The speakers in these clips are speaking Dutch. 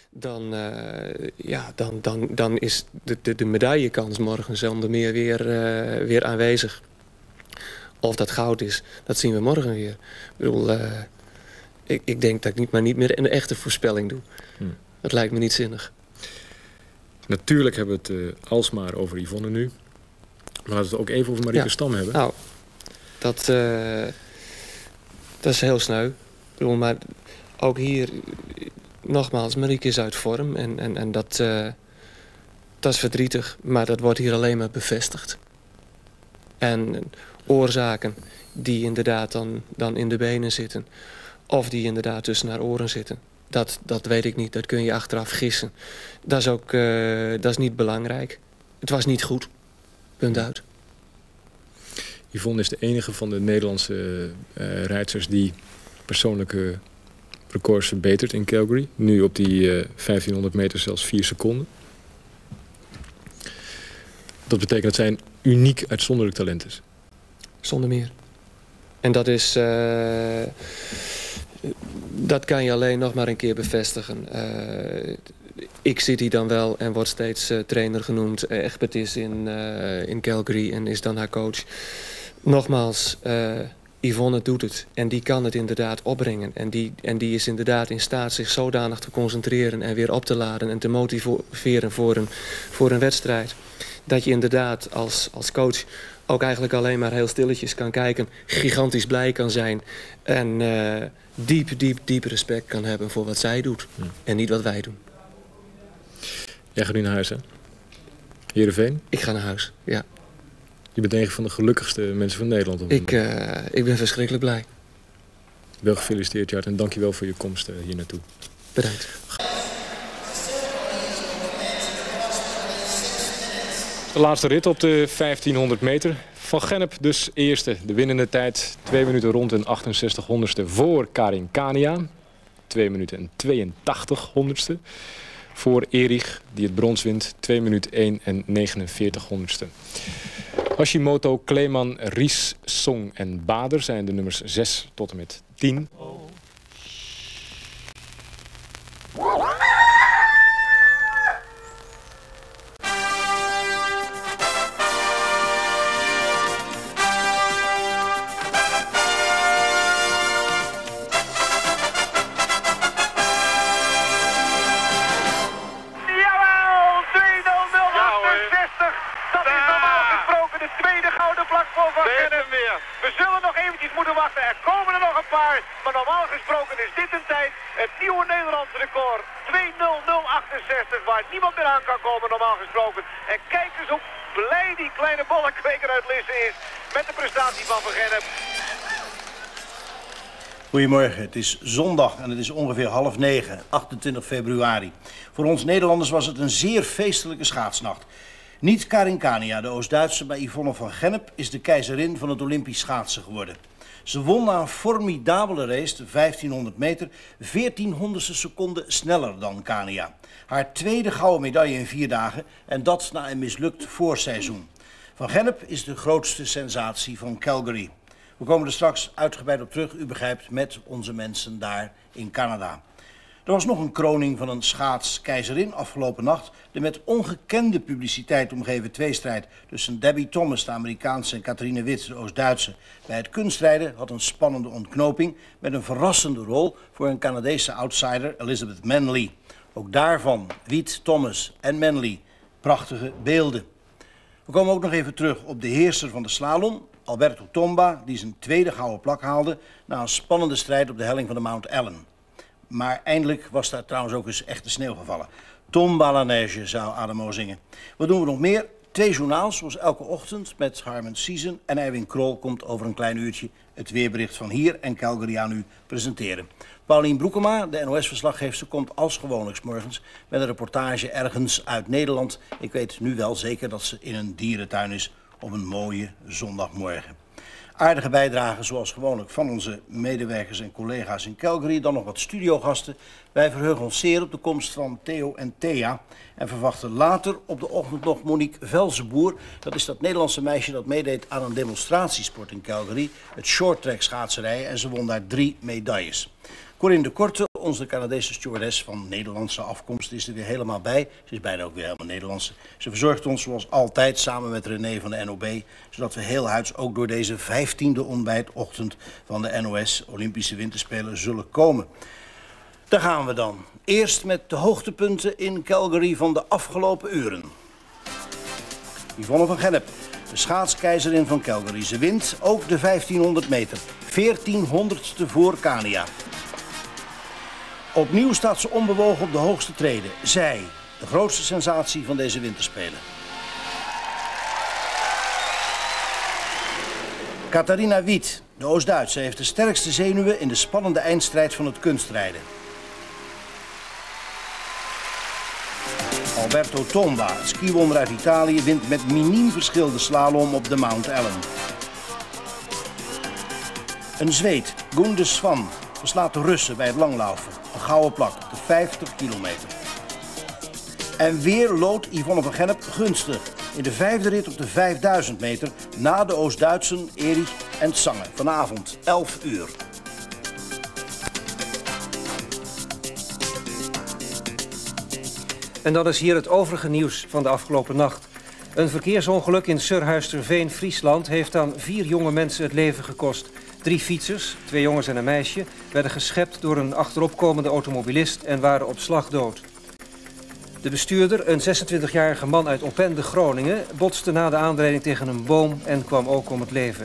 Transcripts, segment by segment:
dan is de medaillekans morgen zonder meer weer aanwezig. Of dat goud is, dat zien we morgen weer. Ik bedoel, ik denk dat ik niet meer een echte voorspelling doe. Dat lijkt me niet zinnig. Natuurlijk hebben we het alsmaar over Yvonne nu. Maar laten we het ook even over Marieke Stam hebben. Nou, dat is heel sneu. Ik bedoel, maar ook hier, nogmaals, Marieke is uit vorm. En dat is verdrietig, maar dat wordt hier alleen maar bevestigd. En oorzaken die inderdaad dan in de benen zitten. Of die inderdaad tussen haar oren zitten. Dat weet ik niet, dat kun je achteraf gissen. Dat is niet belangrijk. Het was niet goed. Punt uit. Yvonne is de enige van de Nederlandse rijdsters die persoonlijke records verbetert in Calgary. Nu op die 1500 meter zelfs 4 seconden. Dat betekent dat zij een uniek uitzonderlijk talent is. Zonder meer. En dat is... dat kan je alleen nog maar een keer bevestigen. Ik zit hier dan wel en word steeds trainer genoemd. Egbert is in Calgary en is dan haar coach. Nogmaals, Yvonne doet het. En die kan het inderdaad opbrengen. En die is inderdaad in staat zich zodanig te concentreren en weer op te laden en te motiveren voor een wedstrijd. Dat je inderdaad als coach ook eigenlijk alleen maar heel stilletjes kan kijken. Gigantisch blij kan zijn. En diep respect kan hebben voor wat zij doet. En niet wat wij doen. Jij gaat nu naar huis, hè? Heerenveen? Ik ga naar huis, ja. Je bent een van de gelukkigste mensen van Nederland. Ik ben verschrikkelijk blij. Wel gefeliciteerd, Jart. En dank je wel voor je komst hier naartoe. Bedankt. De laatste rit op de 1500 meter. Van Gennep dus eerste. De winnende tijd 2 minuten rond en 68 honderdste voor Karin Kania. 2 minuten en 82 honderdste. Voor Erich, die het brons wint. 2 minuten 1 en 49 honderdste. Hashimoto, Kleeman, Ries, Song en Bader zijn de nummers 6 tot en met 10. We zullen nog eventjes moeten wachten. Er komen er nog een paar. Maar normaal gesproken is dit een tijd. Het nieuwe Nederlandse record. 2:00:68. Waar niemand meer aan kan komen normaal gesproken. En kijk eens hoe blij die kleine bollenkweker uit Lisse is. Met de prestatie van Van Gennep. Goedemorgen, het is zondag en het is ongeveer 8:30, 28 februari. Voor ons Nederlanders was het een zeer feestelijke schaatsnacht. Niet Karin Kania, de Oost-Duitse, maar Yvonne van Gennep is de keizerin van het Olympisch schaatsen geworden. Ze won na een formidabele race, de 1500 meter, 1400ste seconde sneller dan Kania. Haar tweede gouden medaille in 4 dagen en dat na een mislukt voorseizoen. Van Gennep is de grootste sensatie van Calgary. We komen er straks uitgebreid op terug, u begrijpt, met onze mensen daar in Canada. Er was nog een kroning van een schaatskeizerin afgelopen nacht. De met ongekende publiciteit omgeven tweestrijd tussen Debbie Thomas, de Amerikaanse, en Catharine Witt, de Oost-Duitse. Bij het kunstrijden had een spannende ontknoping met een verrassende rol voor een Canadese outsider, Elizabeth Manley. Ook daarvan, Witt, Thomas en Manley, prachtige beelden. We komen ook nog even terug op de heerser van de slalom, Alberto Tomba, die zijn tweede gouden plak haalde na een spannende strijd op de helling van de Mount Ellen. Maar eindelijk was daar trouwens ook eens echte sneeuw gevallen. Tombe à la neige, zou Adamo zingen. Wat doen we nog meer? 2 journaals, zoals elke ochtend, met Harmen Siezen. En Erwin Krol komt over een klein uurtje het weerbericht van hier en Calgary aan u presenteren. Paulien Broekema, de NOS-verslaggeefster, komt als gewoonlijk 's morgens met een reportage ergens uit Nederland. Ik weet nu wel zeker dat ze in een dierentuin is op een mooie zondagmorgen. Aardige bijdragen zoals gewoonlijk van onze medewerkers en collega's in Calgary. Dan nog wat studiogasten. Wij verheugen ons zeer op de komst van Theo en Thea. En verwachten later op de ochtend nog Monique Velzenboer. Dat is dat Nederlandse meisje dat meedeed aan een demonstratiesport in Calgary. Het shorttrack schaatserij. En ze won daar 3 medailles. Corinne de Korte Onze Canadese stewardess van Nederlandse afkomst is er weer helemaal bij. Ze is bijna ook weer helemaal Nederlandse. Ze verzorgt ons zoals altijd samen met René van de NOB, zodat we heel huids ook door deze 15e ontbijtochtend van de NOS Olympische Winterspelen zullen komen. Daar gaan we dan. Eerst met de hoogtepunten in Calgary van de afgelopen uren. Yvonne van Gennep, de schaatskeizerin van Calgary. Ze wint ook de 1500 meter. 1400ste voor Kania. Opnieuw staat ze onbewogen op de hoogste trede. Zij, de grootste sensatie van deze winterspelen. Catharina Wiet, de Oost-Duitse, heeft de sterkste zenuwen in de spannende eindstrijd van het kunstrijden. Alberto Tomba, het skiwonder uit Italië, wint met miniem verschil de slalom op de Mount Ellen. Een Zweed, Gunde Svan, verslaat de Russen bij het langlaufen. Een gouden plak op de 50 kilometer. En weer loodt Yvonne van Gennep gunstig in de 5e rit op de 5000 meter na de Oost-Duitsen Erich en Zange. Vanavond 11 uur. En dat is hier het overige nieuws van de afgelopen nacht. Een verkeersongeluk in Surhuisterveen, Friesland, heeft aan 4 jonge mensen het leven gekost. 3 fietsers, 2 jongens en een meisje, werden geschept door een achteropkomende automobilist en waren op slag dood. De bestuurder, een 26-jarige man uit Oppende, Groningen, botste na de aanrijding tegen een boom en kwam ook om het leven.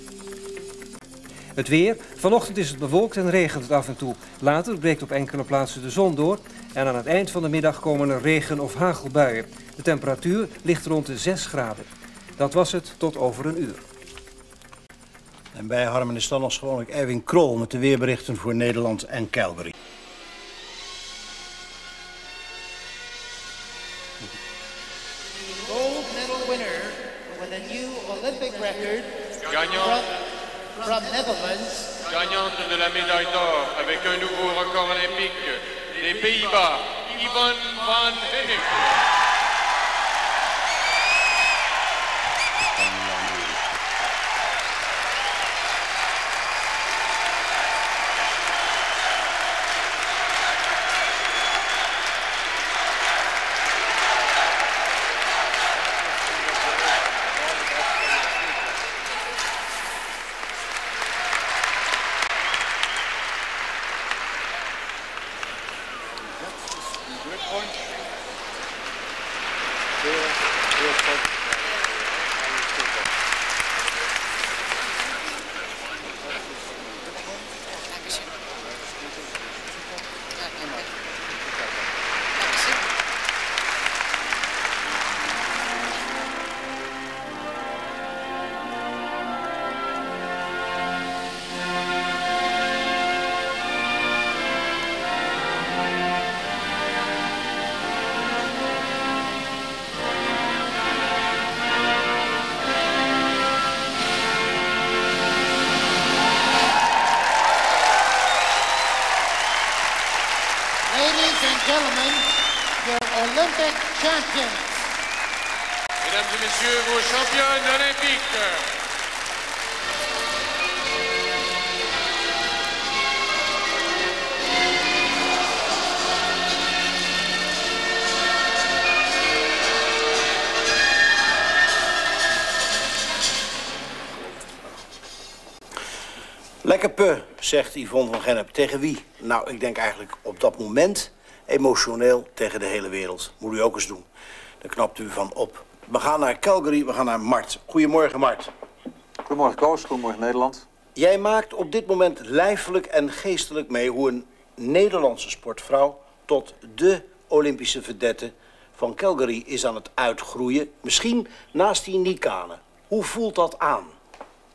Het weer. Vanochtend is het bewolkt en regent het af en toe. Later breekt op enkele plaatsen de zon door en aan het eind van de middag komen er regen- of hagelbuien. De temperatuur ligt rond de 6 graden. Dat was het tot over een uur. En bij Harmen is dan als gewoonlijk Erwin Krol met de weerberichten voor Nederland en Calgary. Gold medal winner with a new Olympic record from Netherlands. Gagnante de la médaille d'or avec un nouveau record olympique des Pays-Bas, Yvonne van Gennep. Gentlemen, your Olympic champions. Mesdames et messieurs, vos championnes olympiques. Lekker pe, zegt Yvonne van Gennep. Tegen wie? Nou, ik denk eigenlijk op dat moment emotioneel tegen de hele wereld. Moet u ook eens doen. Daar knapt u van op. We gaan naar Calgary, we gaan naar Mart. Goedemorgen, Mart. Goedemorgen, Koos. Goedemorgen, Nederland. Jij maakt op dit moment lijfelijk en geestelijk mee hoe een Nederlandse sportvrouw tot de Olympische vedette van Calgary is aan het uitgroeien. Misschien naast die Nikane. Hoe voelt dat aan?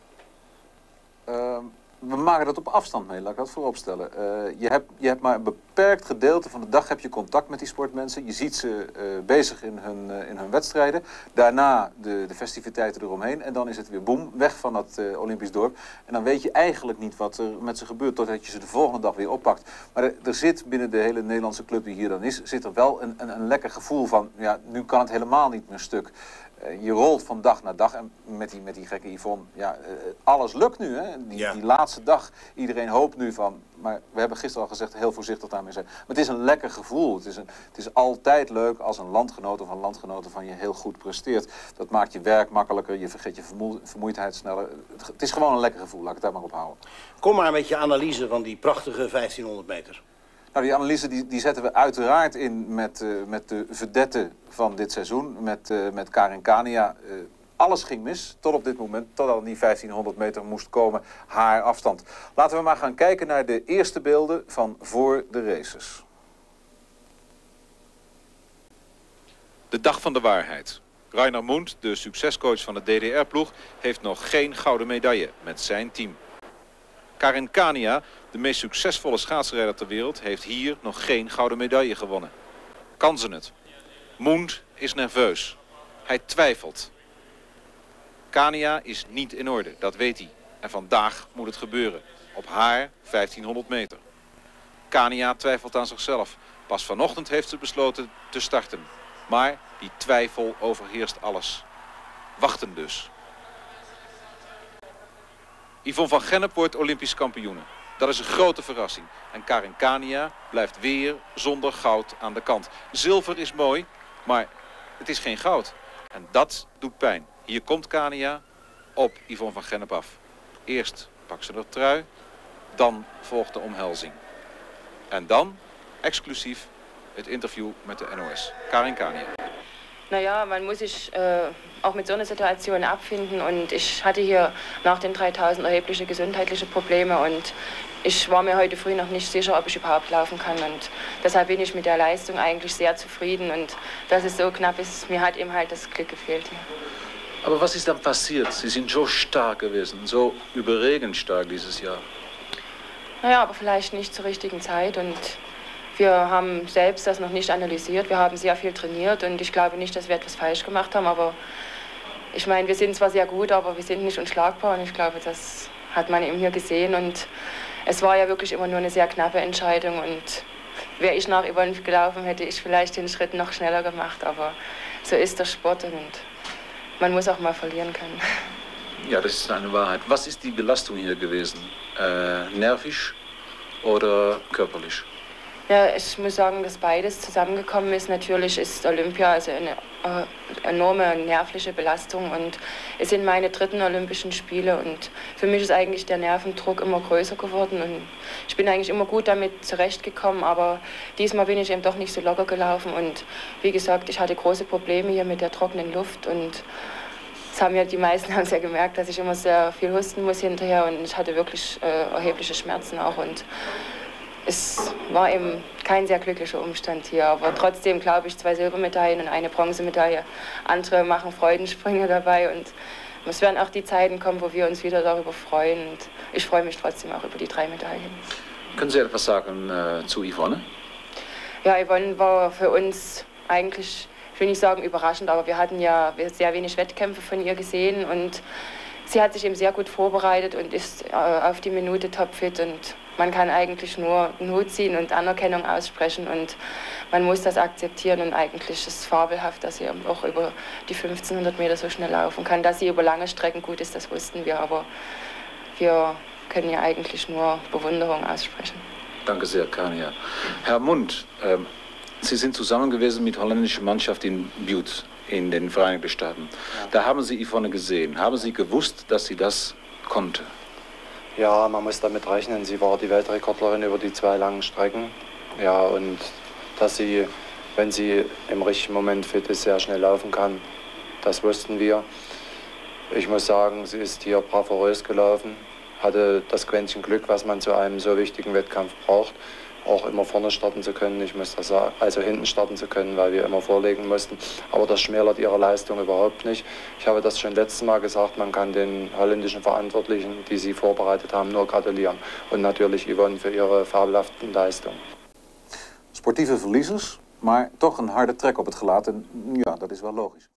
We maken dat op afstand mee, laat ik dat vooropstellen. Je hebt maar beperkt gedeelte van de dag heb je contact met die sportmensen. Je ziet ze bezig in hun wedstrijden. Daarna de festiviteiten eromheen. En dan is het weer boem, weg van dat Olympisch dorp. En dan weet je eigenlijk niet wat er met ze gebeurt totdat je ze de volgende dag weer oppakt. Maar er zit binnen de hele Nederlandse club die hier dan is, zit er wel een lekker gevoel van, ja, nu kan het helemaal niet meer stuk. Je rolt van dag naar dag en met die gekke Yvonne, ja, alles lukt nu. Hè? Die laatste dag, iedereen hoopt nu van, maar we hebben gisteren al gezegd, heel voorzichtig daarmee zijn. Maar het is een lekker gevoel. Het is altijd leuk als een landgenoot of een landgenote van je heel goed presteert. Dat maakt je werk makkelijker, je vergeet je vermoeidheid sneller. Het is gewoon een lekker gevoel, laat ik het daar maar op houden. Kom maar met je analyse van die prachtige 1500 meter. Nou, die analyse die zetten we uiteraard in met de vedette van dit seizoen, met Karin Kania. Alles ging mis tot op dit moment, totdat die 1500 meter moest komen, haar afstand. Laten we maar gaan kijken naar de eerste beelden van voor de races. De dag van de waarheid. Rainer Mundt, de succescoach van de DDR-ploeg, heeft nog geen gouden medaille met zijn team. Karin Kania, de meest succesvolle schaatsrijder ter wereld, heeft hier nog geen gouden medaille gewonnen. Kan ze het? Mundt is nerveus. Hij twijfelt. Kania is niet in orde, dat weet hij. En vandaag moet het gebeuren. Op haar 1500 meter. Kania twijfelt aan zichzelf. Pas vanochtend heeft ze besloten te starten. Maar die twijfel overheerst alles. Wachten dus. Yvonne van Gennep wordt Olympisch kampioene. Dat is een grote verrassing. En Karin Kania blijft weer zonder goud aan de kant. Zilver is mooi, maar het is geen goud. En dat doet pijn. Hier komt Kania op Yvonne van Gennep af. Eerst pakt ze de trui, dan volgt de omhelzing. En dan, exclusief, het interview met de NOS. Karin Kania. Naja, man muss sich auch mit so einer Situation abfinden und ich hatte hier nach den 3000 erhebliche gesundheitliche Probleme und ich war mir heute früh noch nicht sicher, ob ich überhaupt laufen kann und deshalb bin ich mit der Leistung eigentlich sehr zufrieden und dass es so knapp ist, mir hat eben halt das Glück gefehlt hier. Aber was ist dann passiert? Sie sind so stark gewesen, so überregend stark dieses Jahr. Naja, aber vielleicht nicht zur richtigen Zeit und wir haben selbst das noch nicht analysiert. Wir haben sehr viel trainiert und ich glaube nicht, dass wir etwas falsch gemacht haben. Aber ich meine, wir sind zwar sehr gut, aber wir sind nicht unschlagbar und ich glaube, das hat man eben hier gesehen. Und es war ja wirklich immer nur eine sehr knappe Entscheidung und wäre ich nach Yvonne gelaufen, hätte ich vielleicht den Schritt noch schneller gemacht. Aber so ist der Sport und man muss auch mal verlieren können. Ja, das ist eine Wahrheit. Was ist die Belastung hier gewesen? Nervisch oder körperlich? Ja, ich muss sagen, dass beides zusammengekommen ist. Natürlich ist Olympia also eine enorme nervliche Belastung und es sind meine 3. Olympischen Spiele und für mich ist eigentlich der Nervendruck immer größer geworden und ich bin eigentlich immer gut damit zurechtgekommen, aber diesmal bin ich eben doch nicht so locker gelaufen und wie gesagt, ich hatte große Probleme hier mit der trockenen Luft und das haben ja die meisten haben es ja gemerkt, dass ich immer sehr viel husten muss hinterher und ich hatte wirklich erhebliche Schmerzen auch und es war eben kein sehr glücklicher Umstand hier, aber trotzdem glaube ich 2 Silbermedaillen und eine Bronzemedaille. Andere machen Freudensprünge dabei und es werden auch die Zeiten kommen, wo wir uns wieder darüber freuen und ich freue mich trotzdem auch über die 3 Medaillen. Können Sie etwas sagen zu Yvonne? Ja, Yvonne war für uns eigentlich, ich will nicht sagen überraschend, aber wir hatten ja sehr wenig Wettkämpfe von ihr gesehen und sie hat sich eben sehr gut vorbereitet und ist auf die Minute topfit und man kann eigentlich nur den Hut ziehen und Anerkennung aussprechen und man muss das akzeptieren und eigentlich ist es fabelhaft, dass sie auch über die 1500 Meter so schnell laufen kann. Dass sie über lange Strecken gut ist, das wussten wir, aber wir können ja eigentlich nur Bewunderung aussprechen. Danke sehr, Kania. Herr Mundt, Sie sind zusammen gewesen mit der holländischen Mannschaft in Butte in den Vereinigten Staaten. Ja. Da haben Sie Yvonne gesehen. Haben Sie gewusst, dass sie das konnte? Ja, man muss damit rechnen. Sie war die Weltrekordlerin über die 2 langen Strecken. Ja, und dass sie, wenn sie im richtigen Moment fit ist, sehr schnell laufen kann, das wussten wir. Ich muss sagen, sie ist hier bravourös gelaufen, hatte das Quäntchen Glück, was man zu einem so wichtigen Wettkampf braucht. Auch immer vorne starten zu können, ich muss das sagen, also hinten starten zu können, weil wir immer vorlegen mussten. Aber das schmälert ihre Leistung überhaupt nicht. Ich habe das schon letztes Mal gesagt, man kann den holländischen Verantwortlichen, die sie vorbereitet haben, nur gratulieren. Und natürlich Yvonne für ihre fabelhaften Leistungen. sportieve verliezers, maar toch een harde trek op het gelaat. En ja, dat is wel logisch.